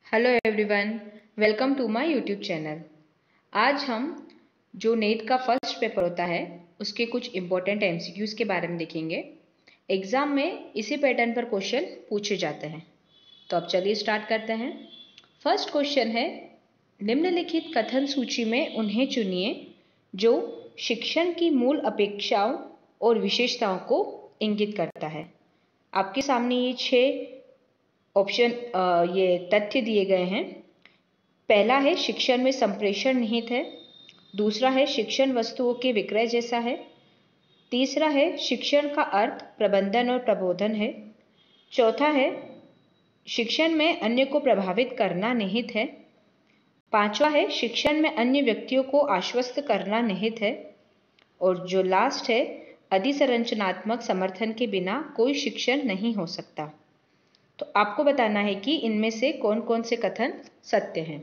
Hello everyone, welcome to my YouTube channel. आज हम जो नेट का फर्स्ट पेपर होता है उसके कुछ इम्पोर्टेंट एमसीक्यूज़ के बारे में देखेंगे। एग्ज़ाम में इसी पैटर्न पर क्वेश्चन पूछे जाते हैं। तो अब चलिए स्टार्ट करते हैं। फर्स्ट क्वेश्चन है, निम्नलिखित कथन सूची में उन्हें चुनिए जो शिक्षण की मूल अपेक्षाओं और विशेषताओं को इंगित करता है। आपके सामने ये 6 ऑप्शन ये तथ्य दिए गए हैं। पहला है शिक्षण में संप्रेषण निहित है। दूसरा है शिक्षण वस्तुओं के विक्रय जैसा है। तीसरा है शिक्षण का अर्थ प्रबंधन और प्रबोधन है। चौथा है शिक्षण में अन्य को प्रभावित करना निहित है। पांचवा है शिक्षण में अन्य व्यक्तियों को आश्वस्त करना निहित है। और जो लास्ट है, अधिसंरचनात्मक समर्थन के बिना कोई शिक्षण नहीं हो सकता। तो आपको बताना है कि इनमें से कौन कौन से कथन सत्य हैं।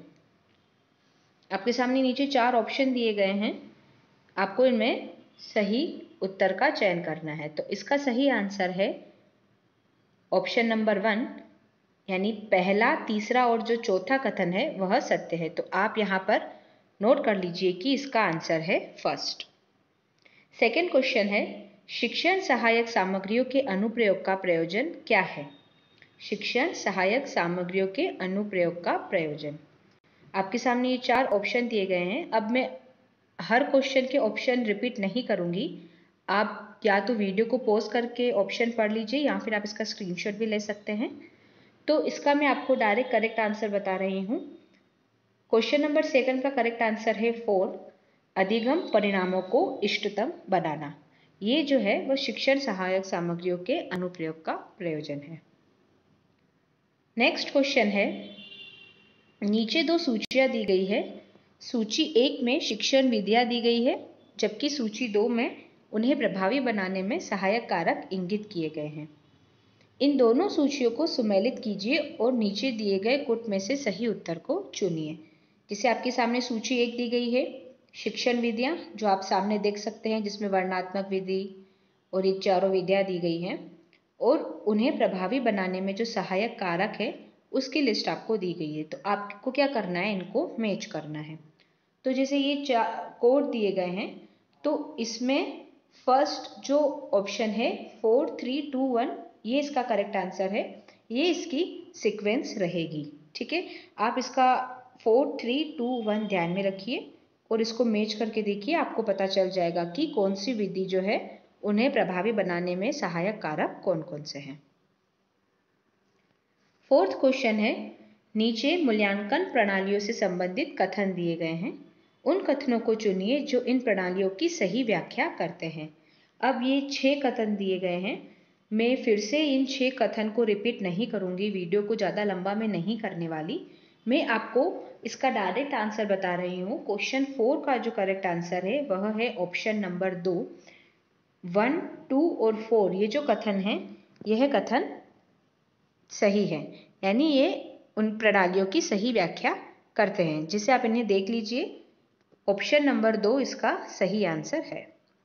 आपके सामने नीचे 4 ऑप्शन दिए गए हैं, आपको इनमें सही उत्तर का चयन करना है। तो इसका सही आंसर है ऑप्शन नंबर 1, यानी पहला, तीसरा और जो चौथा कथन है वह सत्य है। तो आप यहाँ पर नोट कर लीजिए कि इसका आंसर है फर्स्ट। सेकेंड क्वेश्चन है, शिक्षण सहायक सामग्रियों के अनुप्रयोग का प्रयोजन क्या है? शिक्षण सहायक सामग्रियों के अनुप्रयोग का प्रयोजन। आपके सामने ये 4 ऑप्शन दिए गए हैं। अब मैं हर क्वेश्चन के ऑप्शन रिपीट नहीं करूंगी। आप या तो वीडियो को पॉज करके ऑप्शन पढ़ लीजिए या फिर आप इसका स्क्रीनशॉट भी ले सकते हैं। तो इसका मैं आपको डायरेक्ट करेक्ट आंसर बता रही हूँ। क्वेश्चन नंबर 2 का करेक्ट आंसर है 4, अधिगम परिणामों को इष्टतम बनाना। ये जो है वह शिक्षण सहायक सामग्रियों के अनुप्रयोग का प्रयोजन है। नेक्स्ट क्वेश्चन है, नीचे 2 सूचियां दी गई है। सूची 1 में शिक्षण विधियां दी गई है, जबकि सूची 2 में उन्हें प्रभावी बनाने में सहायक कारक इंगित किए गए हैं। इन दोनों सूचियों को सुमेलित कीजिए और नीचे दिए गए गुट में से सही उत्तर को चुनिए। जिसे आपके सामने सूची 1 दी गई है, शिक्षण विधियां, जो आप सामने देख सकते हैं, जिसमें वर्णनात्मक विधि और ये चारों विधियां दी गई हैं, और उन्हें प्रभावी बनाने में जो सहायक कारक है उसकी लिस्ट आपको दी गई है। तो आपको क्या करना है, इनको मैच करना है। तो जैसे ये कोड दिए गए हैं, तो इसमें फर्स्ट जो ऑप्शन है 4 3 2 1, ये इसका करेक्ट आंसर है। ये इसकी सीक्वेंस रहेगी। ठीक है, आप इसका 4 3 2 1 ध्यान में रखिए और इसको मैच करके देखिए। आपको पता चल जाएगा कि कौन सी विधि जो है उन्हें प्रभावी बनाने में सहायक कारक कौन कौन से हैं। फोर्थ क्वेश्चन है, नीचे मूल्यांकन प्रणालियों से संबंधित कथन दिए गए हैं। उन कथनों को चुनिए जो इन प्रणालियों की सही व्याख्या करते हैं। अब ये 6 कथन दिए गए हैं। मैं फिर से इन 6 कथन को रिपीट नहीं करूंगी, वीडियो को ज़्यादा लंबा मैं नहीं करने वाली। मैं आपको इसका डायरेक्ट आंसर बता रही हूँ। क्वेश्चन 4 का जो करेक्ट आंसर है वह है ऑप्शन नंबर 2। 1 2 और 4 ये जो कथन है, यह कथन सही है, यानी ये उन प्रणालियों की सही व्याख्या करते हैं। जिसे आप इन्हें देख लीजिए, ऑप्शन नंबर 2 इसका सही आंसर है।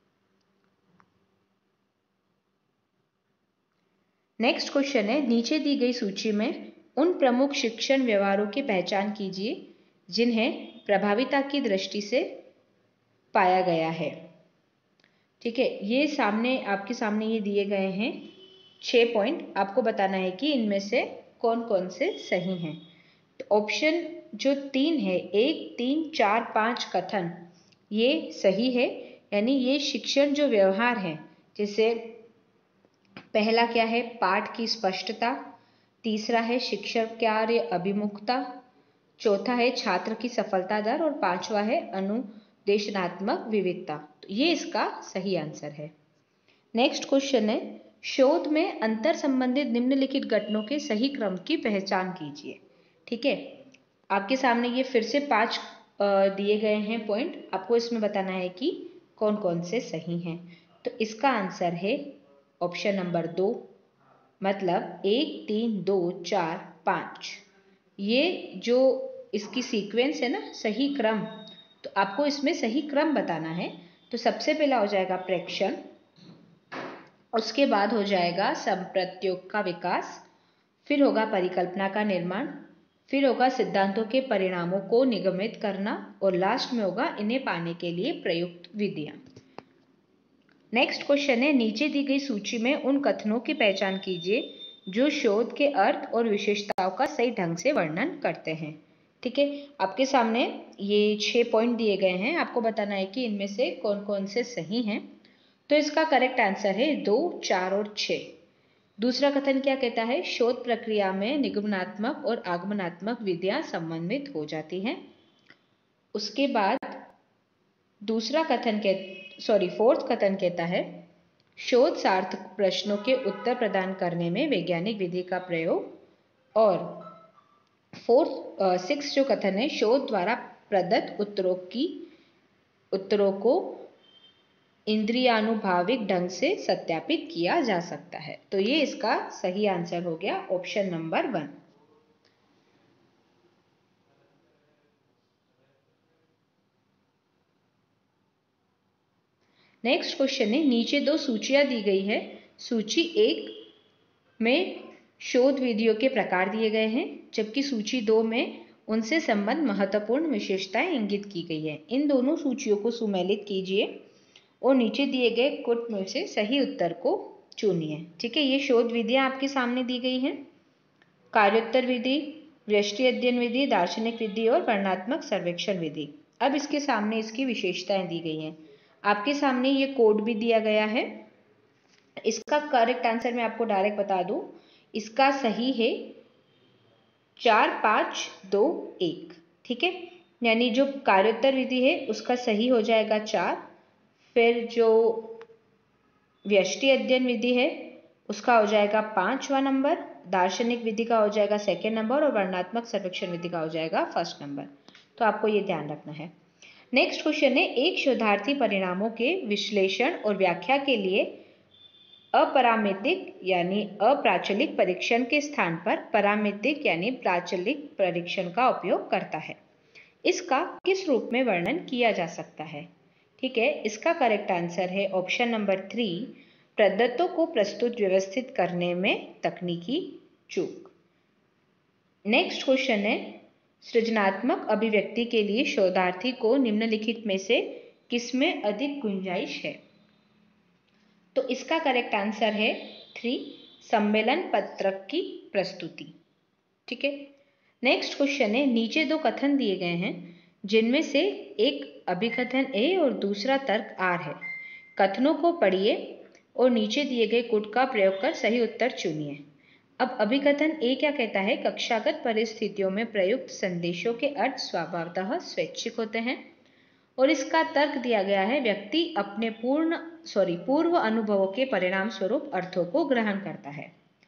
नेक्स्ट क्वेश्चन है, नीचे दी गई सूची में उन प्रमुख शिक्षण व्यवहारों की पहचान कीजिए जिन्हें प्रभाविता की दृष्टि से पाया गया है। ठीक है, ये आपके सामने ये दिए गए हैं 6 पॉइंट। आपको बताना है कि इनमें से कौन कौन से सही हैं। तो ऑप्शन जो 3 है, 1 3 4 5 कथन, ये सही है, यानी ये शिक्षण जो व्यवहार है, जैसे पहला क्या है, पाठ की स्पष्टता। तीसरा है शिक्षण कार्य अभिमुखता। चौथा है छात्र की सफलता दर और 5वां है अनुदेशनात्मक विविधता। तो ये इसका सही आंसर है। नेक्स्ट क्वेश्चन है, शोध में अंतर संबंधित निम्नलिखित घटनाओं के सही क्रम की पहचान कीजिए। ठीक है, आपके सामने ये फिर से 5 दिए गए हैं पॉइंट। आपको इसमें बताना है कि कौन कौन से सही हैं। तो इसका आंसर है ऑप्शन नंबर 2, मतलब 1 3 2 4 5। ये जो इसकी सीक्वेंस है ना, सही क्रम, तो आपको इसमें सही क्रम बताना है। तो सबसे पहला हो जाएगा प्रेक्षण, उसके बाद हो जाएगा संप्रत्योग का विकास, फिर होगा परिकल्पना का निर्माण, फिर होगा सिद्धांतों के परिणामों को निगमित करना, और लास्ट में होगा इन्हें पाने के लिए प्रयुक्त विधियां। नेक्स्ट क्वेश्चन है, नीचे दी गई सूची में उन कथनों की पहचान कीजिए जो शोध के अर्थ और विशेषताओं का सही ढंग से वर्णन करते हैं। ठीक है, आपके सामने ये 6 पॉइंट दिए गए हैं, आपको बताना है कि इनमें से कौन कौन से सही हैं। तो इसका करेक्ट आंसर है 2, 4 और 6। दूसरा कथन क्या कहता है, शोध प्रक्रिया में निगमनात्मक और आगमनात्मक विधियां समन्वित हो जाती हैं। उसके बाद फोर्थ कथन कहता है, शोध सार्थक प्रश्नों के उत्तर प्रदान करने में वैज्ञानिक विधि का प्रयोग। और सिक्स जो कथन है, शोध द्वारा प्रदत्त उत्तरों को इंद्रियानुभाविक ढंग से सत्यापित किया जा सकता है। तो ये इसका सही आंसर हो गया ऑप्शन नंबर 1। नेक्स्ट क्वेश्चन है, नीचे 2 सूचियां दी गई है। सूची 1 में शोध विधियों के प्रकार दिए गए हैं, जबकि सूची 2 में उनसे संबंध महत्वपूर्ण विशेषताएं इंगित की गई है। इन दोनों सूचियों को सुमेलित कीजिए और नीचे दिए गए कुट में से सही उत्तर को चुनिए। ठीक है, ये शोध विधियां आपके सामने दी गई हैं, कार्योत्तर विधि, व्यष्टि अध्ययन विधि, दार्शनिक विधि और वर्णनात्मक सर्वेक्षण विधि। अब इसके सामने इसकी विशेषताएं दी गई हैं। आपके सामने ये कोड भी दिया गया है। इसका करेक्ट आंसर मैं आपको डायरेक्ट बता दूं, इसका सही है 4, 5, 2, 1। ठीक है, यानी जो कार्योत्तर विधि है उसका सही हो जाएगा 4, फिर जो व्यष्टि अध्ययन विधि है उसका हो जाएगा 5वां नंबर, दार्शनिक विधि का हो जाएगा 2nd नंबर और वर्णनात्मक सर्वेक्षण विधि का हो जाएगा 1st नंबर। तो आपको ये ध्यान रखना है। नेक्स्ट क्वेश्चन है, एक शोधार्थी परिणामों के विश्लेषण और व्याख्या के लिए अपरामितिक यानी अप्राचलिक परीक्षण के स्थान पर परामितिक यानी प्राचलिक परीक्षण का उपयोग करता है। इसका किस रूप में वर्णन किया जा सकता है? ठीक है, इसका करेक्ट आंसर है ऑप्शन नंबर 3, प्रदत्तों को प्रस्तुत व्यवस्थित करने में तकनीकी चूक। नेक्स्ट क्वेश्चन है, सृजनात्मक अभिव्यक्ति के लिए शोधार्थी को निम्नलिखित में से किसमें अधिक गुंजाइश है? तो इसका करेक्ट आंसर है 3, सम्मेलन पत्रक की प्रस्तुति। ठीक है, नेक्स्ट क्वेश्चन है, नीचे 2 कथन दिए गए हैं जिनमें से एक अभिकथन ए और दूसरा तर्क आर है। कथनों को पढ़िए और नीचे दिए गए कोड का प्रयोग कर सही उत्तर चुनिए। अब अभिकथन ए क्या कहता है, कक्षागत परिस्थितियों में प्रयुक्त संदेशों के अर्थ स्वभावतः स्वैच्छिक होते हैं। और इसका तर्क दिया गया है, व्यक्ति अपने पूर्व अनुभवों के परिणाम स्वरूप अर्थों को ग्रहण करता है।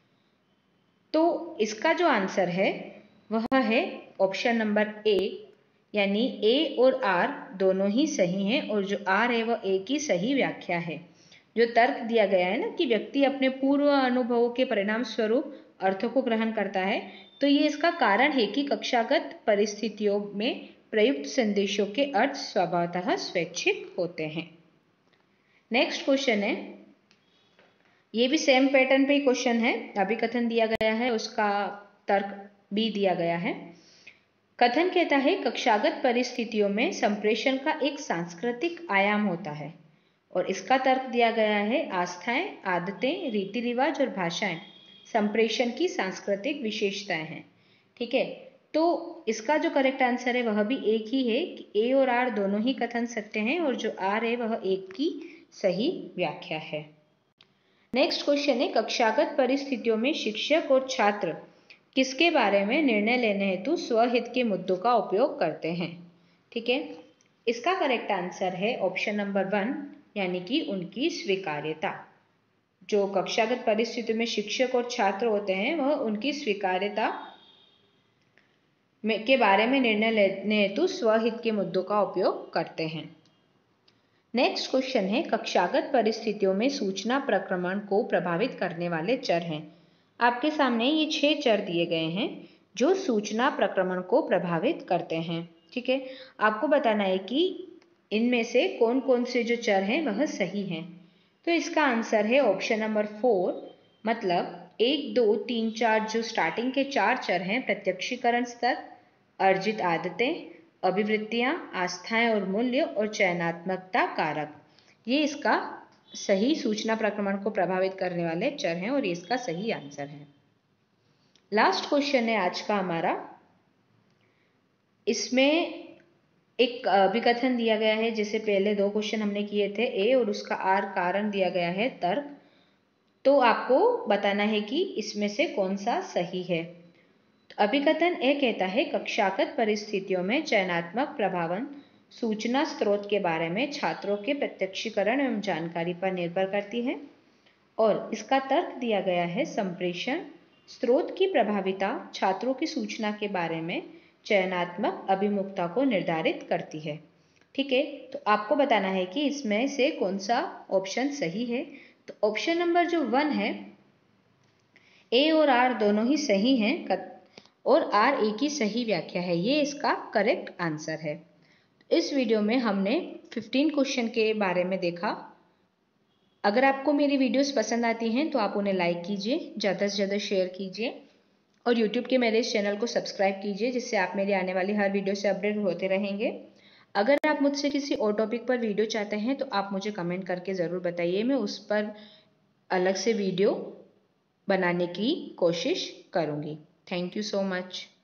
तो इसका जो आंसर है वह है ऑप्शन नंबर ए, यानी ए और आर दोनों ही सही हैं और जो आर है वह ए की सही व्याख्या है। जो तर्क दिया गया है ना कि व्यक्ति अपने पूर्व अनुभवों के परिणाम स्वरूप अर्थों को ग्रहण करता है, तो ये इसका कारण है कि कक्षागत परिस्थितियों में प्रयुक्त संदेशों के अर्थ स्वभावतः स्वैच्छिक होते हैं। नेक्स्ट क्वेश्चन है, ये भी सेम पैटर्न पे ही क्वेश्चन है। अभिकथन दिया गया है, उसका तर्क भी दिया गया है। कथन कहता है, कक्षागत परिस्थितियों में संप्रेषण का एक सांस्कृतिक आयाम होता है। और इसका तर्क दिया गया है, आस्थाएं, आदतें, रीति रिवाज और भाषाएं संप्रेषण की सांस्कृतिक विशेषताएं हैं। ठीक है, तो इसका जो करेक्ट आंसर है वह भी एक ही है कि ए और आर दोनों ही कथन सत्य हैं और जो आर है वह एक की सही व्याख्या है। नेक्स्ट क्वेश्चन है, कक्षागत परिस्थितियों में शिक्षक और छात्र किसके बारे में निर्णय लेने हेतु स्वहित के मुद्दों का उपयोग करते हैं? ठीक है, इसका करेक्ट आंसर है ऑप्शन नंबर 1, यानी कि उनकी स्वीकार्यता। जो कक्षागत परिस्थितियों में शिक्षक और छात्र होते हैं वह उनकी स्वीकार्यता के बारे में निर्णय लेने हेतु स्वहित के मुद्दों का उपयोग करते हैं। नेक्स्ट क्वेश्चन है, कक्षागत परिस्थितियों में सूचना प्रक्रमण को प्रभावित करने वाले चर हैं। आपके सामने ये 6 चर दिए गए हैं जो सूचना प्रक्रमण को प्रभावित करते हैं। ठीक है, आपको बताना है कि इनमें से कौन कौन से जो चर हैं वह सही हैं। तो इसका आंसर है ऑप्शन नंबर 4, मतलब 1, 2, 3, 4 जो स्टार्टिंग के 4 चर हैं, प्रत्यक्षीकरण स्तर, अर्जित आदतें, अभिवृत्तियां, आस्थाएं और मूल्य और चयनात्मकता कारक, ये इसका सही सूचना प्रक्रमण को प्रभावित करने वाले चर हैं और ये इसका सही आंसर है। लास्ट क्वेश्चन है आज का हमारा। इसमें एक अभिकथन दिया गया है, जैसे पहले 2 क्वेश्चन हमने किए थे, ए और उसका आर कारण दिया गया है तर्क। तो आपको बताना है कि इसमें से कौन सा सही है। तो अभिकथन ए कहता है कक्षागत परिस्थितियों में चयनात्मक प्रभावन सूचना स्रोत के बारे में छात्रों के प्रत्यक्षीकरण एवं जानकारी पर निर्भर करती है। और इसका तर्क दिया गया है संप्रेषण स्रोत की प्रभाविता छात्रों की सूचना के बारे में चयनात्मक अभिमुखता को निर्धारित करती है। ठीक है, तो आपको बताना है कि इसमें से कौन सा ऑप्शन सही है। तो ऑप्शन नंबर जो 1 है, ए और आर दोनों ही सही हैं और आर ए की सही व्याख्या है, ये इसका करेक्ट आंसर है। इस वीडियो में हमने 15 क्वेश्चन के बारे में देखा। अगर आपको मेरी वीडियोस पसंद आती हैं तो आप उन्हें लाइक कीजिए, ज़्यादा से ज़्यादा शेयर कीजिए और यूट्यूब के मेरे इस चैनल को सब्सक्राइब कीजिए, जिससे आप मेरी आने वाली हर वीडियो से अपडेट होते रहेंगे। अगर आप मुझसे किसी और टॉपिक पर वीडियो चाहते हैं तो आप मुझे कमेंट करके ज़रूर बताइए, मैं उस पर अलग से वीडियो बनाने की कोशिश करूँगी। Thank you so much.